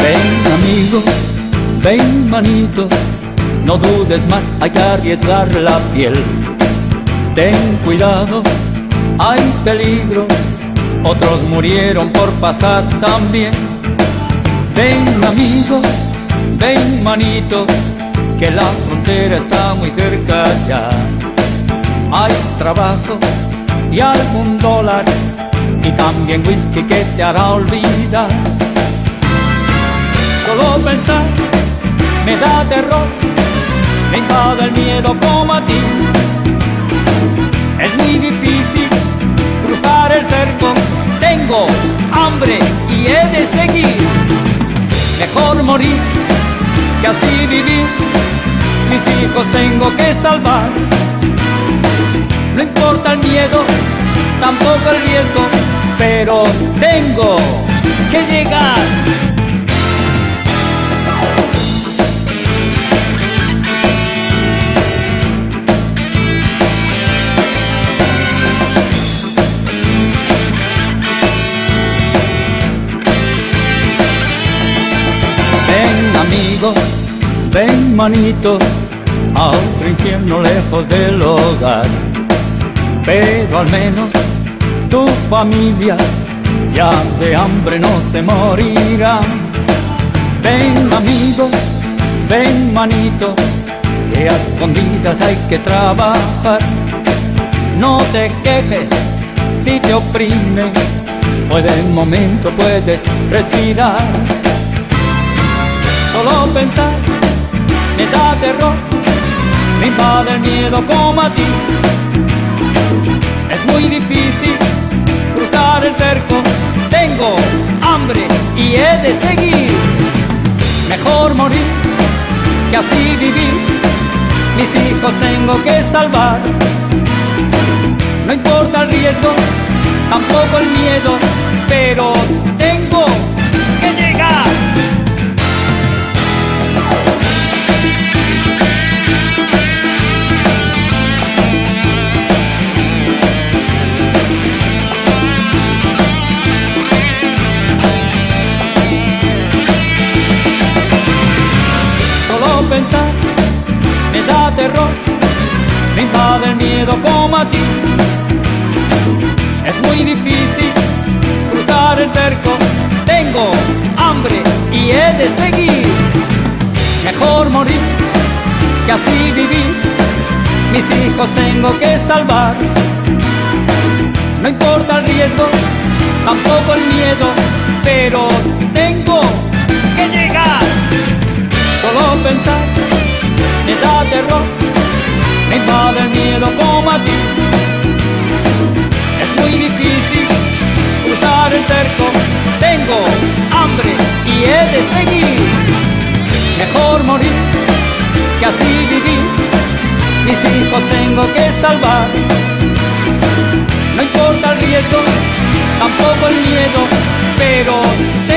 Ven amigo, ven manito, no dudes más, hay que arriesgar la piel. Ten cuidado, hay peligro, otros murieron por pasar también. Ven amigo, ven manito, que la frontera está muy cerca ya. Hay trabajo y algún dólar, y también whisky que te hará olvidar. Solo pensar me da terror, me invade el miedo como a ti. Es muy difícil cruzar el cerco, tengo hambre y he de seguir. Mejor morir que así vivir, mis hijos tengo que salvar. No importa el miedo, tampoco el riesgo, pero tengo que llegar. Ven amigo, ven manito, a otro infierno lejos del hogar. Pero al menos tu familia ya de hambre no se morirá. Ven amigo, ven manito, que a escondidas hay que trabajar. No te quejes si te oprimen, pues de momento puedes respirar. Solo pensar me da terror, me invade el miedo como a ti. Es muy difícil cruzar el cerco, tengo hambre y he de seguir. Mejor morir que así vivir, mis hijos tengo que salvar. No importa el riesgo, tampoco el miedo, pero tengo que llegar. Pensar me da terror, me invade el miedo como a ti. Es muy difícil cruzar el cerco, tengo hambre y he de seguir. Mejor morir que así vivir, mis hijos tengo que salvar. No importa el riesgo, tampoco el miedo, pero tengo que llegar. Solo pensar me da terror, me invade el miedo como a ti. Es muy difícil cruzar el cerco, tengo hambre y he de seguir. Mejor morir que así vivir, mis hijos tengo que salvar. No importa el riesgo, tampoco el miedo, pero